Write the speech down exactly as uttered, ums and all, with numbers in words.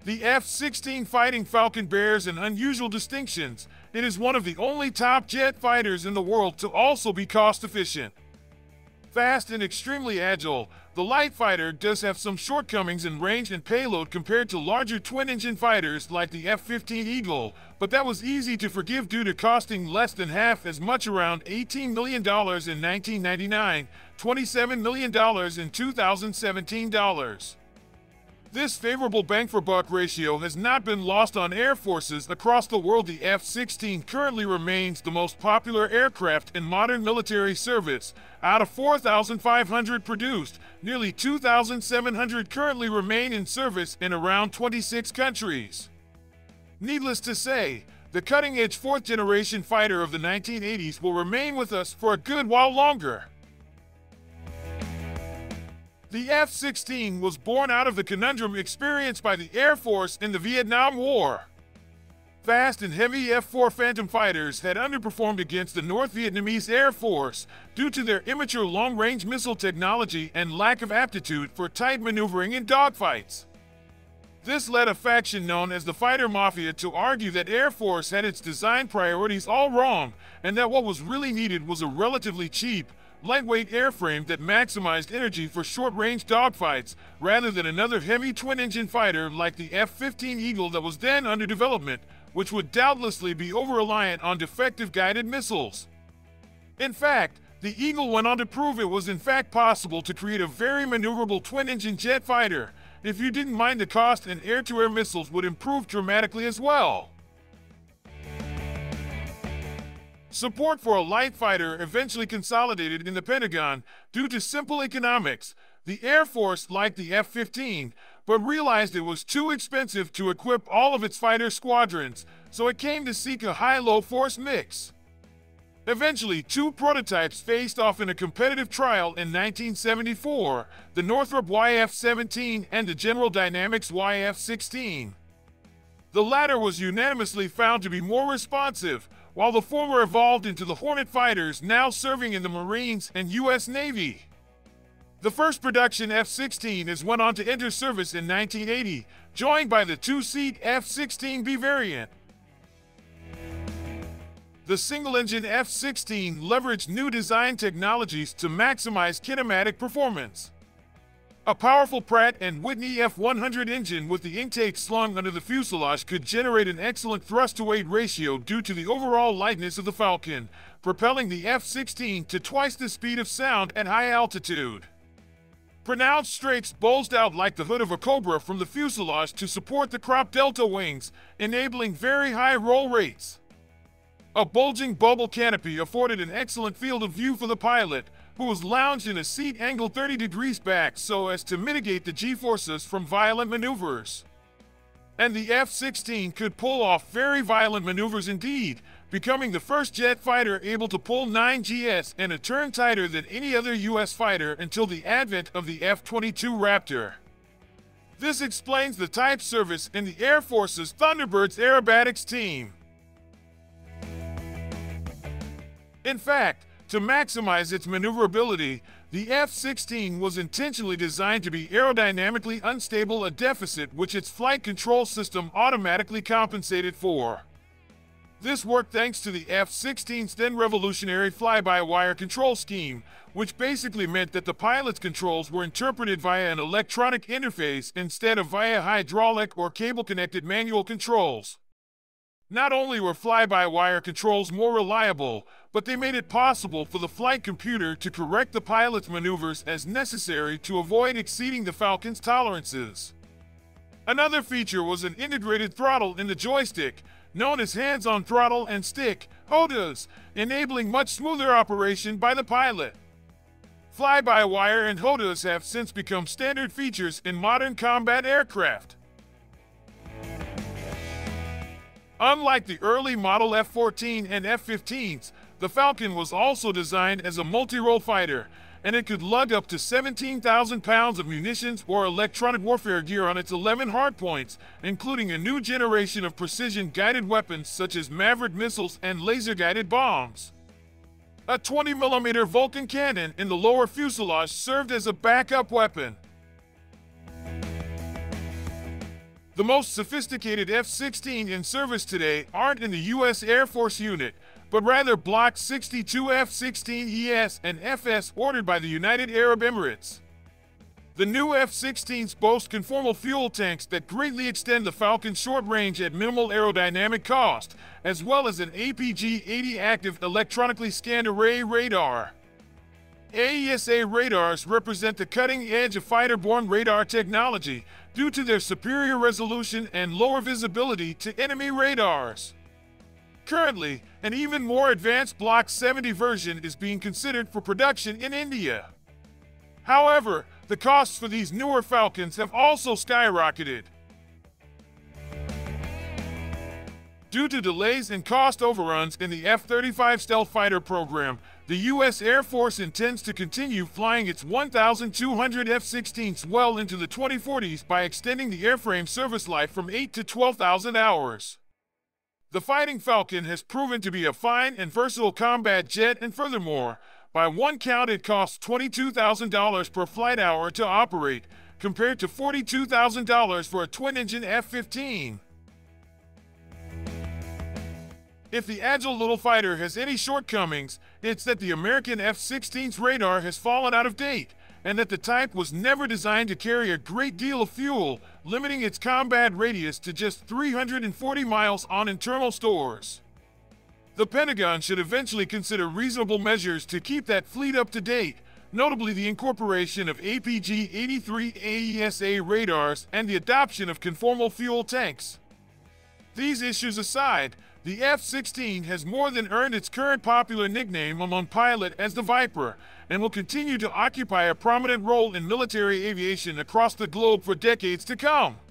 The F sixteen Fighting Falcon bears an unusual distinction. It is one of the only top jet fighters in the world to also be cost-efficient. Fast and extremely agile, the light fighter does have some shortcomings in range and payload compared to larger twin-engine fighters like the F fifteen Eagle, but that was easy to forgive due to costing less than half as much, around eighteen million dollars in nineteen ninety-nine, twenty-seven million dollars in two thousand seventeen dollars. This favorable bang-for-buck ratio has not been lost on air forces across the world. The F sixteen currently remains the most popular aircraft in modern military service. Out of four thousand five hundred produced, nearly two thousand seven hundred currently remain in service in around twenty-six countries. Needless to say, the cutting-edge fourth-generation fighter of the nineteen eighties will remain with us for a good while longer. The F sixteen was born out of the conundrum experienced by the Air Force in the Vietnam War. Fast and heavy F four Phantom fighters had underperformed against the North Vietnamese Air Force due to their immature long-range missile technology and lack of aptitude for tight maneuvering in dogfights. This led a faction known as the Fighter Mafia to argue that Air Force had its design priorities all wrong, and that what was really needed was a relatively cheap, lightweight airframe that maximized energy for short-range dogfights, rather than another heavy twin-engine fighter like the F fifteen Eagle that was then under development, which would doubtlessly be over-reliant on defective guided missiles. In fact, the Eagle went on to prove it was in fact possible to create a very maneuverable twin-engine jet fighter, if you didn't mind the cost, and air-to-air missiles would improve dramatically as well. Support for a light fighter eventually consolidated in the Pentagon due to simple economics. The Air Force liked the F fifteen, but realized it was too expensive to equip all of its fighter squadrons, so it came to seek a high-low force mix. Eventually, two prototypes faced off in a competitive trial in nineteen seventy-four, the Northrop Y F seventeen and the General Dynamics Y F sixteen. The latter was unanimously found to be more responsive, while the former evolved into the Hornet fighters now serving in the Marines and U S Navy. The first production F sixteen is went on to enter service in nineteen eighty, joined by the two-seat F sixteen B variant. The single-engine F sixteen leveraged new design technologies to maximize kinematic performance. A powerful Pratt and Whitney F one hundred engine with the intake slung under the fuselage could generate an excellent thrust-to-weight ratio due to the overall lightness of the Falcon, propelling the F sixteen to twice the speed of sound at high altitude. Pronounced strakes bulged out like the hood of a Cobra from the fuselage to support the crop delta wings, enabling very high roll rates. A bulging bubble canopy afforded an excellent field of view for the pilot, who was lounged in a seat angled thirty degrees back so as to mitigate the G-forces from violent maneuvers. And the F sixteen could pull off very violent maneuvers indeed, becoming the first jet fighter able to pull nine G S and a turn tighter than any other U S fighter until the advent of the F twenty-two Raptor. This explains the type service in the Air Force's Thunderbird's aerobatics team. In fact, to maximize its maneuverability, the F sixteen was intentionally designed to be aerodynamically unstable, a deficit which its flight control system automatically compensated for. This worked thanks to the F sixteen's then revolutionary fly-by-wire control scheme, which basically meant that the pilot's controls were interpreted via an electronic interface instead of via hydraulic or cable-connected manual controls. Not only were fly-by-wire controls more reliable, but they made it possible for the flight computer to correct the pilot's maneuvers as necessary to avoid exceeding the Falcon's tolerances. Another feature was an integrated throttle in the joystick, known as hands-on throttle and stick, H O T As, enabling much smoother operation by the pilot. Fly-by-wire and H O T As have since become standard features in modern combat aircraft. Unlike the early model F fourteen and F fifteens, the Falcon was also designed as a multi-role fighter, and it could lug up to seventeen thousand pounds of munitions or electronic warfare gear on its eleven hardpoints, including a new generation of precision-guided weapons such as Maverick missiles and laser-guided bombs. A twenty millimeter Vulcan cannon in the lower fuselage served as a backup weapon. The most sophisticated F sixteen in service today aren't in the U S Air Force unit, but rather Block sixty-two F sixteen E S and F S ordered by the United Arab Emirates. The new F sixteens boast conformal fuel tanks that greatly extend the Falcon's short range at minimal aerodynamic cost, as well as an A P G eighty active electronically scanned array radar. A E S A radars represent the cutting edge of fighter-borne radar technology due to their superior resolution and lower visibility to enemy radars. Currently, an even more advanced Block seventy version is being considered for production in India. However, the costs for these newer Falcons have also skyrocketed. Due to delays and cost overruns in the F thirty-five stealth fighter program, the U S Air Force intends to continue flying its one thousand two hundred F sixteens well into the twenty forties by extending the airframe service life from eight to twelve thousand hours. The Fighting Falcon has proven to be a fine and versatile combat jet, and furthermore, by one count it costs twenty-two thousand dollars per flight hour to operate, compared to forty-two thousand dollars for a twin-engine F fifteen. If the agile little fighter has any shortcomings, it's that the American F sixteen's radar has fallen out of date, and that the type was never designed to carry a great deal of fuel, limiting its combat radius to just three hundred forty miles on internal stores. The Pentagon should eventually consider reasonable measures to keep that fleet up to date, notably the incorporation of A P G eighty-three A E S A radars and the adoption of conformal fuel tanks. These issues aside, the F sixteen has more than earned its current popular nickname among pilots as the Viper, and will continue to occupy a prominent role in military aviation across the globe for decades to come.